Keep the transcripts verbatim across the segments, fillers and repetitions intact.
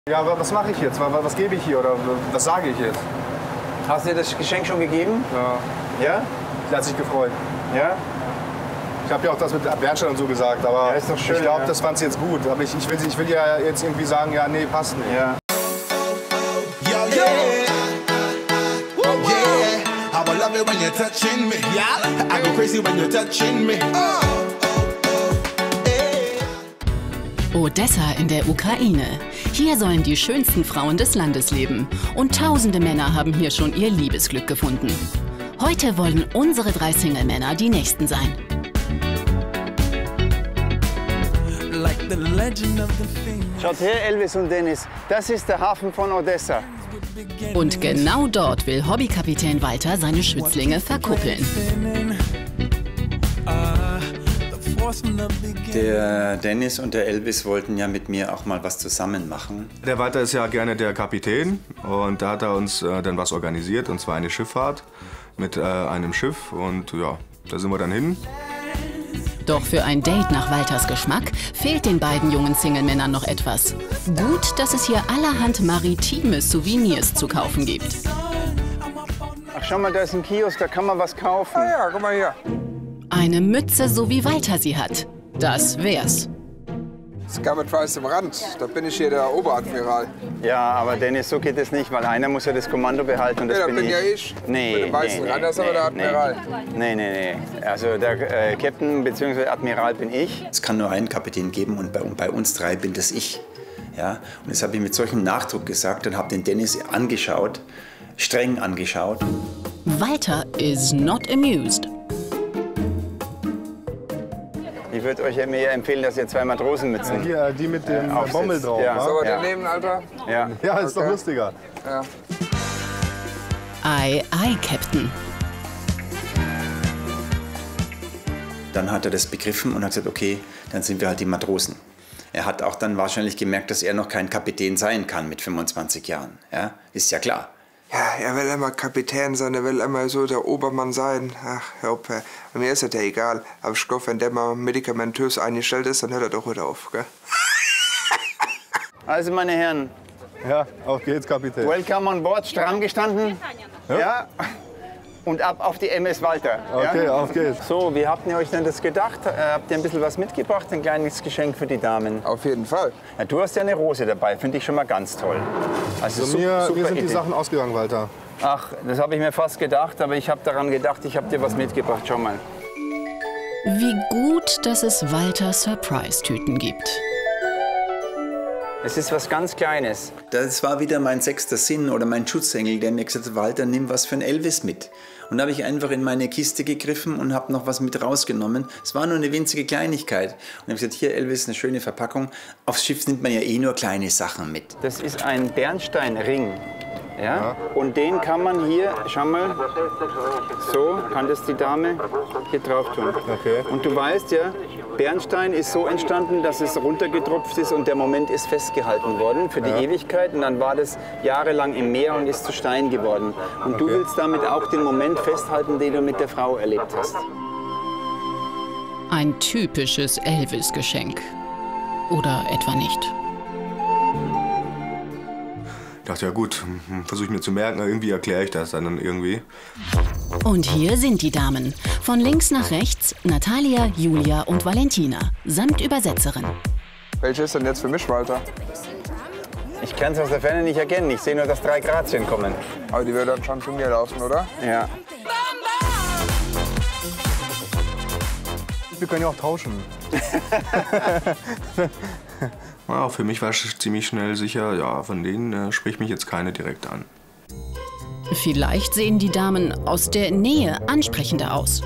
Ja, aber was mache ich jetzt? Was gebe ich hier oder was sage ich jetzt? Hast du dir das Geschenk schon gegeben? Ja. Ja? Sie hat sich gefreut. Ja? Ich habe ja auch das mit Bernstein und so gesagt, aber ja, ist doch schön, ich glaube, ja. das fand sie jetzt gut. Aber ich, ich, will, ich will ja jetzt irgendwie sagen, ja, nee, passt nicht. Ja. Yo, yeah. Oh, yeah. How I love it when you're touching me. Yeah. I go crazy when you're touching me. Oh. Odessa in der Ukraine. Hier sollen die schönsten Frauen des Landes leben. Und tausende Männer haben hier schon ihr Liebesglück gefunden. Heute wollen unsere drei Single-Männer die Nächsten sein. Schaut her, Elvis und Dennis. Das ist der Hafen von Odessa. Und genau dort will Hobbykapitän Walter seine Schützlinge verkuppeln. Der Dennis und der Elvis wollten ja mit mir auch mal was zusammen machen. Der Walter ist ja gerne der Kapitän und da hat er uns äh, dann was organisiert, und zwar eine Schifffahrt mit äh, einem Schiff, und ja, da sind wir dann hin. Doch für ein Date nach Walters Geschmack fehlt den beiden jungen Single-Männern noch etwas. Gut, dass es hier allerhand maritime Souvenirs zu kaufen gibt. Ach, schau mal, da ist ein Kiosk, da kann man was kaufen. Ah ja, guck mal hier. Eine Mütze, so wie Walter sie hat. Das wär's. Das gab mit weißem Rand. Da bin ich hier der Oberadmiral. Ja, aber Dennis, so geht es nicht, weil einer muss ja das Kommando behalten und das Ja, da bin bin ich. ja ich. Nee, Mit dem weißen nee, Rand, das ist aber der Admiral. Nee, nee, nee. Also der äh, Captain bzw. Admiral bin ich. Es kann nur einen Kapitän geben, und bei, und bei uns drei bin das ich. Ja? Und das habe ich mit solchem Nachdruck gesagt und habe den Dennis angeschaut, streng angeschaut. Walter is not amused. Ich würde euch mir empfehlen, dass ihr zwei Matrosenmützen Hier, die mit dem äh, äh, aufsetzt. Bommel drauf. Ja. wa? So, Ja. daneben, Alter. Ja. Ja, ist Okay. doch lustiger. Ja. Aye, aye, Captain. Dann hat er das begriffen und hat gesagt, okay, dann sind wir halt die Matrosen. Er hat auch dann wahrscheinlich gemerkt, dass er noch kein Kapitän sein kann mit fünfundzwanzig Jahren. Ja? Ist ja klar. Ja, er will immer Kapitän sein, er will immer so der Obermann sein. Ach, hör auf, mir ist das ja egal. Aber ich glaube, wenn der mal medikamentös eingestellt ist, dann hört er doch wieder auf, gell? Also, meine Herren, Ja, auf geht's, Kapitän. welcome on board, stramm gestanden. Ja. Ja. Und ab auf die M S Walter. Okay, Ja? auf geht's. So, wie habt ihr euch denn das gedacht? Äh, habt ihr ein bisschen was mitgebracht, ein kleines Geschenk für die Damen? Auf jeden Fall. Ja, du hast ja eine Rose dabei, finde ich schon mal ganz toll. Also Also su- mir, super mir sind die Idee. Sachen ausgegangen, Walter. Ach, das habe ich mir fast gedacht, aber ich habe daran gedacht, ich habe dir was mitgebracht. Schau mal. Wie gut, dass es Walter Surprise-Tüten gibt. Es ist was ganz Kleines. Das war wieder mein sechster Sinn oder mein Schutzengel, der mir gesagt hat, Walter, nimm was für ein Elvis mit. Und da habe ich einfach in meine Kiste gegriffen und habe noch was mit rausgenommen. Es war nur eine winzige Kleinigkeit. Und habe gesagt, hier Elvis, eine schöne Verpackung. Aufs Schiff nimmt man ja eh nur kleine Sachen mit. Das ist ein Bernsteinring. Ja? Und den kann man hier, schau mal, so kann das die Dame hier drauf tun. Okay. Und du weißt ja, Bernstein ist so entstanden, dass es runtergetropft ist und der Moment ist festgehalten worden für die Ja. Ewigkeit. Und dann war das jahrelang im Meer und ist zu Stein geworden. Und du Okay. willst damit auch den Moment festhalten, den du mit der Frau erlebt hast. Ein typisches Elvis-Geschenk. Oder etwa nicht? Ich dachte, ja gut, versuche ich mir zu merken, irgendwie erkläre ich das dann irgendwie. Und hier sind die Damen. Von links nach rechts Natalia, Julia und Valentina. Samt Übersetzerin. Welche ist denn jetzt für mich, Walter? Ich kann es aus der Ferne nicht erkennen. Ich sehe nur, dass drei Grazien kommen. Aber die wird dann schon zu mir laufen, oder? Ja. Wir können ja auch tauschen. Ja, für mich war es ziemlich schnell sicher, ja, von denen äh, spricht mich jetzt keine direkt an. Vielleicht sehen die Damen aus der Nähe ansprechender aus.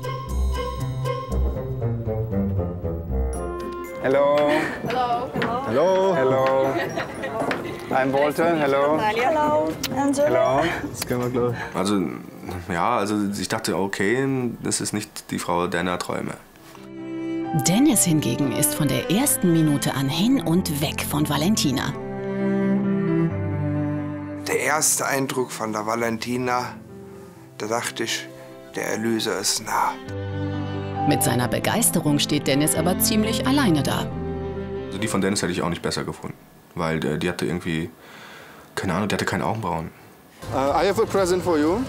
Hello. Hallo. Hello. I'm Walter. Hello. Hello, Angela. Hello. Das können wir, glaube ich. Also, ja, also ich dachte, okay, das ist nicht die Frau deiner Träume. Dennis hingegen ist von der ersten Minute an hin und weg von Valentina. Der erste Eindruck von der Valentina, da dachte ich, der Erlöser ist nah. Mit seiner Begeisterung steht Dennis aber ziemlich alleine da. Also die von Dennis hätte ich auch nicht besser gefunden. weil äh, die hatte irgendwie, keine Ahnung, die hatte keine Augenbrauen. Uh, I have a present for you.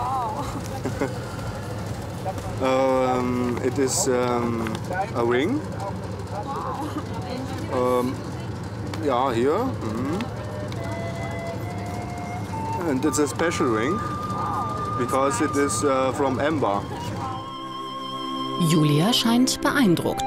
um, it is um, a ring. Um, yeah, here. Mm-hmm. And it's a special ring because it is uh, from amber. Julia scheint beeindruckt.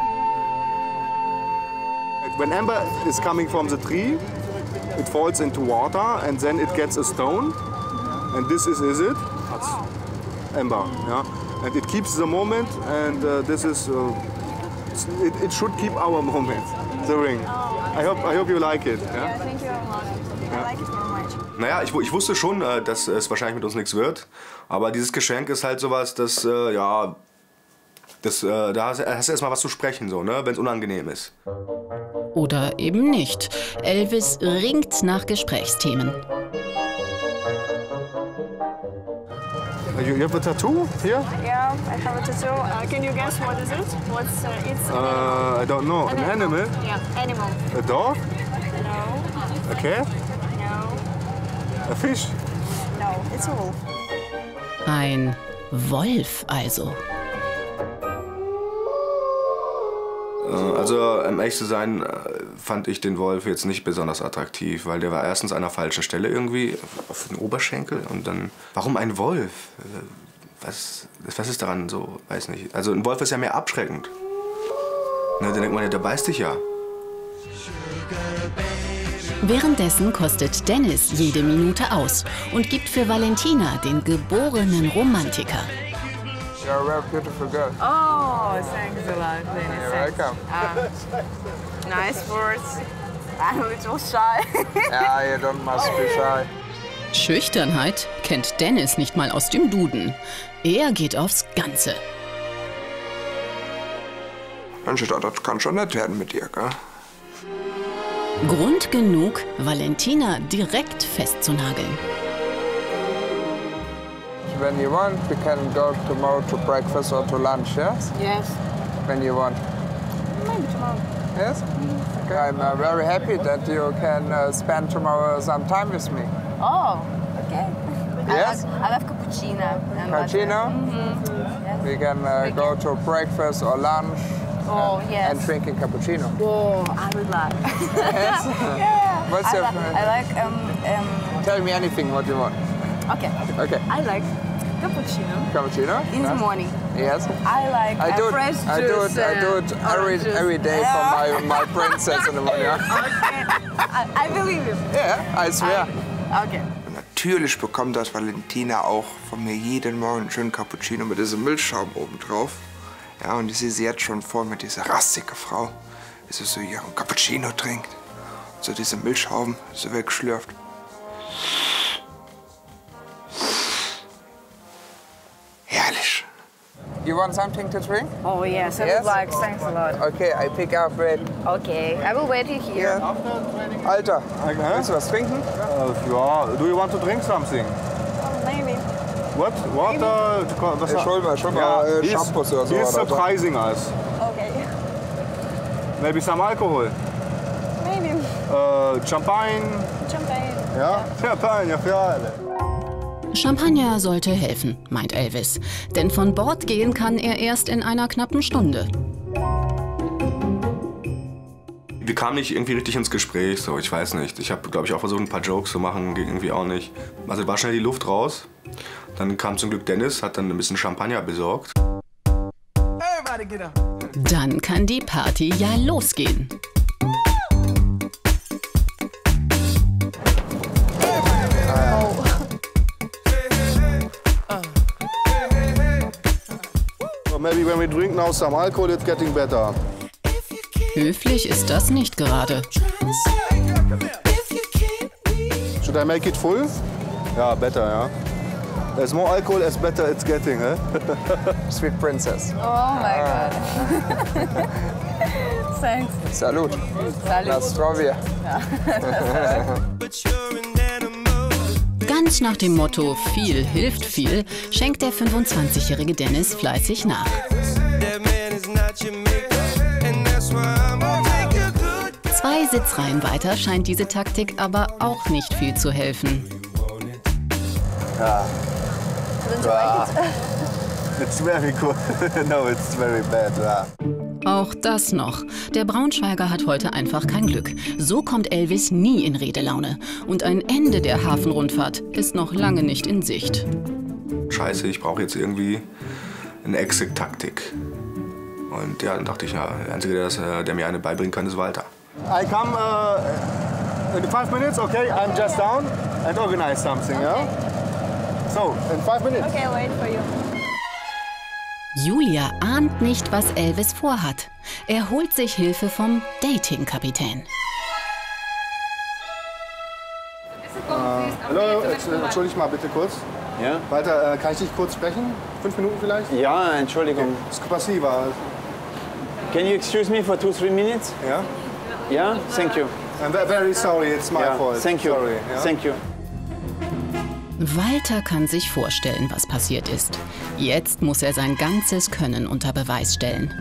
When amber is coming from the tree, it falls into water and then it gets a stone. And this is, is it? That's amber, yeah. And it keeps the moment, and uh, this is, uh, it, it should keep our moment, the ring. I hope, I hope you like it. Yeah? Yeah, thank you very much. I like it very much. Naja, ich, ich wusste schon, äh, dass es wahrscheinlich mit uns nichts wird. Aber dieses Geschenk ist halt sowas, dass, äh, ja, das, äh, da hast, hast du erstmal was zu sprechen, so, ne, wenn es unangenehm ist. Oder eben nicht. Elvis ringt nach Gesprächsthemen. You have a tattoo here? Yeah, I have a tattoo. Uh, can you guess what is it? What's uh, it's? Uh, I don't know. An animal? Yeah, animal. A dog? No. A cat? No. A fish? No, it's a wolf. Ein Wolf also. Also, um ehrlich zu sein, fand ich den Wolf jetzt nicht besonders attraktiv, weil der war erstens an der falschen Stelle irgendwie, auf den Oberschenkel, und dann, warum ein Wolf? Was, was ist daran so, weiß nicht. Also ein Wolf ist ja mehr abschreckend. Ne, dann denkt man ja, der beißt dich ja. Währenddessen kostet Dennis jede Minute aus und gibt für Valentina den geborenen Romantiker. You're a very beautiful girl. Oh, thanks a lot, Dennis. You're welcome. Um, nice words. I'm a little shy. Yeah, you don't must be shy. Schüchternheit kennt Dennis nicht mal aus dem Duden. Er geht aufs Ganze. Mensch, das kann schon nett werden mit dir, gell? Grund genug, Valentina direkt festzunageln. When you want, we can go tomorrow to breakfast or to lunch, yes? Yes. When you want. Maybe tomorrow. Yes? Okay. I'm uh, very happy that you can uh, spend tomorrow some time with me. Oh, okay. Yes? I love, I love cappuccino. and Cappuccino? Mm-hmm. Yes. We can uh, We go can. to breakfast or lunch. Oh, and, yes. And drinking cappuccino. Oh, I would like. Yes? Yeah. What's I, your li- favorite? I like, um, um, Tell me anything what you want. okay. Okay. I like cappuccino Cappuccino? in Yeah? the morning. Yes. I like I uh, do it, fresh juice. I do it, I do it uh, every, orange juice. every day Yeah. for my, my princess in the morning. Yeah, I, I believe you. yeah I swear. Okay. Natürlich bekommt das Valentina auch von mir jeden Morgen einen schönen Cappuccino mit diesem Milchschaum oben drauf. Ja, und ich sehe sie jetzt schon vor mit dieser rassige Frau, wie sie so ihren Cappuccino trinkt. So diese Milchschaum so wegschlürft. Herrlich. You want something to drink? Oh yes, I Yes? would like. Thanks a lot. Okay, I pick up it. Okay, I will wait you here. Alter, willst du was trinken? Uh, yeah. Do you want to drink something? Maybe. What? Water? Was Ja, schul mal, schul mal äh, he's, Shampoos oder so. he's oder? surprising us. Okay. Maybe some alcohol. Maybe. Uh, champagne. Champagne. Ja? Champagne, ja, für alle. Champagner sollte helfen, meint Elvis. Denn von Bord gehen kann er erst in einer knappen Stunde. Wir kamen nicht irgendwie richtig ins Gespräch, so, ich weiß nicht. Ich habe, glaube ich, auch versucht, ein paar Jokes zu machen, ging irgendwie auch nicht. Also war schnell die Luft raus. Dann kam zum Glück Dennis, hat dann ein bisschen Champagner besorgt. Dann kann die Party ja losgehen. So maybe when we drink now some alcohol, it's getting better. Höflich ist das nicht gerade. Should I make it full? Ja, better, ja. As more alcohol, as better it's getting, eh? Sweet Princess. Oh my god. Thanks. Salut. Salut. Nastrovia. Ganz nach dem Motto viel hilft viel, schenkt der fünfundzwanzigjährige Dennis fleißig nach. Zwei Zwei Sitzreihen weiter scheint diese Taktik aber auch nicht viel zu helfen. Ah. Ah. It's very cool. No, it's very bad. Ah. Auch das noch. Der Braunschweiger hat heute einfach kein Glück. So kommt Elvis nie in Redelaune. Und ein Ende der Hafenrundfahrt ist noch lange nicht in Sicht. Scheiße, ich brauche jetzt irgendwie eine Exit-Taktik. Und ja, dann dachte ich, ja, der Einzige, der, das, der mir eine beibringen kann, ist Walter. I come uh, in five minutes, okay? I'm just down and organize something, okay. Yeah? So, in five minutes. Okay, wait for you. Julia ahnt nicht, was Elvis vorhat. Er holt sich Hilfe vom Dating-Kapitän. Uh, hallo, entschuldige mal bitte kurz. Ja? Walter, äh, kann ich dich kurz sprechen? Fünf Minuten vielleicht? Ja, Entschuldigung. Spasiba. Can you excuse me for two, three minutes? Ja? Ja? Thank you. I'm very sorry, it's my Ja, fault. thank you. Sorry, ja? Thank you. Walter kann sich vorstellen, was passiert ist. Jetzt muss er sein ganzes Können unter Beweis stellen.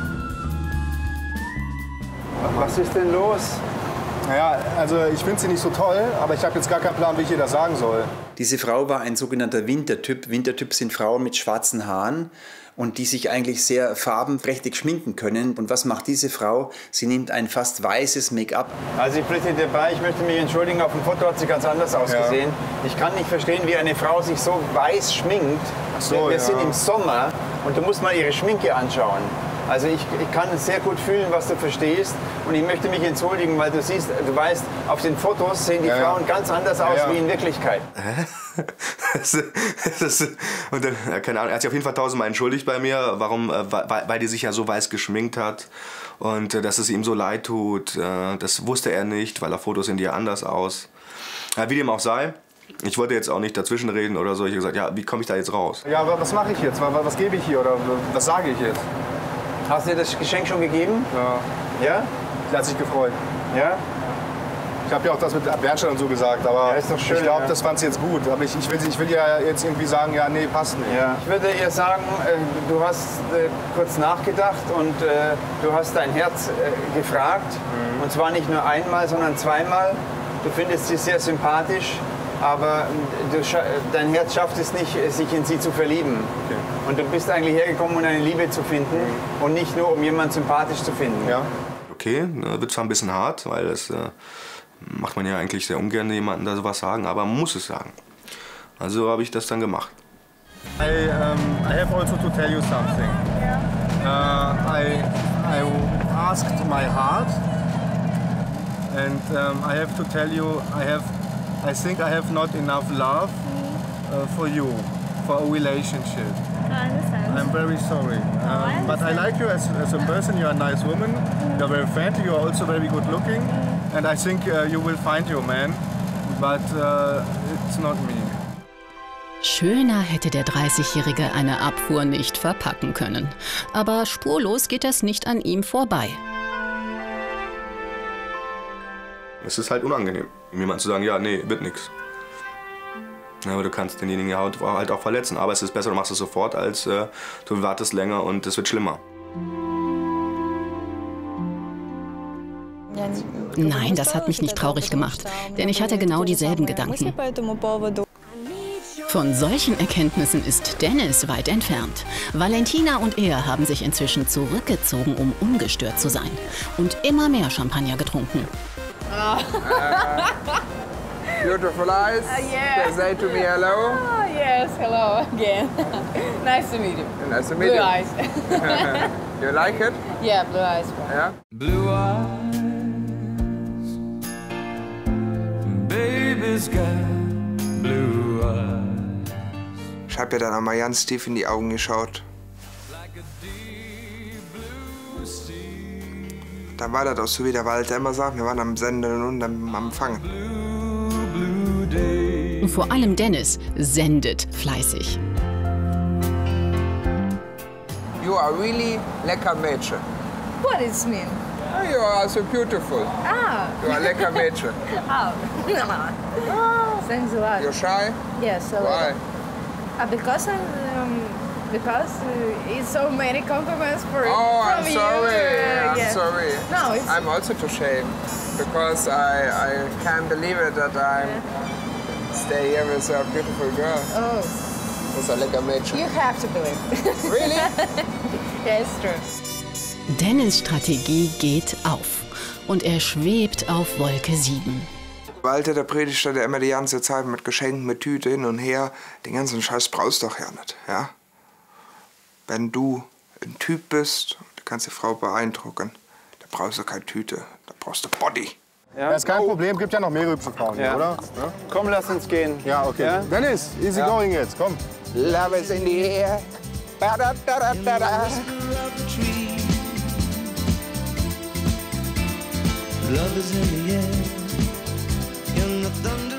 Was ist denn los? Naja, also ich finde sie nicht so toll, aber ich habe jetzt gar keinen Plan, wie ich ihr das sagen soll. Diese Frau war ein sogenannter Wintertyp. Wintertyp sind Frauen mit schwarzen Haaren und die sich eigentlich sehr farbenprächtig schminken können. Und was macht diese Frau? Sie nimmt ein fast weißes Make-up. Also ich bitte dabei, ich möchte mich entschuldigen, auf dem Foto hat sie ganz anders ausgesehen. Ja. Ich kann nicht verstehen, wie eine Frau sich so weiß schminkt. Ach so, Wir ja. sind im Sommer und du musst mal ihre Schminke anschauen. Also ich, ich kann sehr gut fühlen, was du verstehst und ich möchte mich entschuldigen, weil du siehst, du weißt, auf den Fotos sehen die ja, Frauen ganz anders aus ja, ja. wie in Wirklichkeit. Hä? Das, das, und dann, keine Ahnung, er hat sich auf jeden Fall tausendmal entschuldigt bei mir, warum, weil, weil die sich ja so weiß geschminkt hat und dass es ihm so leid tut. Das wusste er nicht, weil auf Fotos sehen die ja anders aus. Wie dem auch sei. Ich wollte jetzt auch nicht dazwischenreden oder so. Ich habe gesagt, ja, wie komme ich da jetzt raus? Ja, aber was mache ich jetzt? Was, was gebe ich hier oder was sage ich jetzt? Hast du dir das Geschenk schon gegeben? Ja. Ja? Sie hat sich gefreut. Ja? Ich habe ja auch das mit Bernstein und so gesagt, aber ja, ist doch schön, ich glaube, ja. das fand sie jetzt gut. Aber ich, ich, will, ich will ja jetzt irgendwie sagen, ja, nee, passt nicht. Ja. Ich würde ihr sagen, äh, du hast äh, kurz nachgedacht und äh, du hast dein Herz äh, gefragt. Mhm. Und zwar nicht nur einmal, sondern zweimal. Du findest sie sehr sympathisch, aber du, dein Herz schafft es nicht, sich in sie zu verlieben. Okay. Und du bist eigentlich hergekommen, um eine Liebe zu finden mhm. und nicht nur, um jemanden sympathisch zu finden. Ja. Okay, wird zwar ein bisschen hart, weil das äh, macht man ja eigentlich sehr ungern, jemandem da sowas sagen, aber man muss es sagen. Also habe ich das dann gemacht. I, um, I have also to tell you something. Uh, I, I asked my heart and um, I have to tell you, I have, I think I have not enough love uh, for you, for a relationship. I understand. I'm very sorry. Um, oh, I but I like you as, as a person, you're a nice woman, you're very friendly, you're also very good looking. And I think uh, you will find your man, but uh, it's not me. Schöner hätte der dreißigjährige eine Abfuhr nicht verpacken können. Aber spurlos geht das nicht an ihm vorbei. Es ist halt unangenehm, jemand zu sagen, ja, nee, wird nix. Ja, aber du kannst denjenigen halt auch verletzen. Aber es ist besser, du machst es sofort, als äh, du wartest länger und es wird schlimmer. Nein, das hat mich nicht traurig gemacht, denn ich hatte genau dieselben Gedanken. Von solchen Erkenntnissen ist Dennis weit entfernt. Valentina und er haben sich inzwischen zurückgezogen, um ungestört zu sein. Und immer mehr Champagner getrunken. Uh, beautiful eyes. Uh, yeah. They say to me hello. Oh, yes, hello again. Nice to meet you. Nice to meet blue you. Eyes. You like it? Yeah, blue eyes. Yeah. Blue eyes, baby's got blue eyes. Ich habe ja dann einmal ganz tief in die Augen geschaut. Dann war das auch so, wie der Walter immer sagt, wir waren am Senden und am Empfangen. Vor allem Dennis sendet fleißig. You are really lecker Mädchen. What does it mean? You are so beautiful. Ah. You are lecker Mädchen. Oh. Oh, thanks a lot. You're shy? Yes, a Why? little. Uh, because I'm, um, because uh, it's so many compliments for Oh, from I'm you. sorry. Uh, I'm yeah. sorry. No, it's. I'm also too ashamed. because I, I can't believe it that I'm stay here with a beautiful girl. Oh. With a lecker Mädchen. You have to believe. Really? Yeah, it's true. Dennis' Strategie geht auf und er schwebt auf Wolke sieben. Walter, der predigt ja immer die ganze Zeit mit Geschenken, mit Tüte hin und her. Den ganzen Scheiß brauchst du doch ja nicht, ja? Wenn du ein Typ bist, du kannst die Frau beeindrucken, da brauchst du keine Tüte, da brauchst du Body. Ja, ist kein Problem, gibt ja noch mehr hübsche Frauen hier, Ja. oder? Ja? Komm, lass uns gehen. Ja, okay. Ja? Dennis, easy Ja. going jetzt, komm. Love is in the air. Ba -da -da -da -da -da. Love is in the air, in the thunder.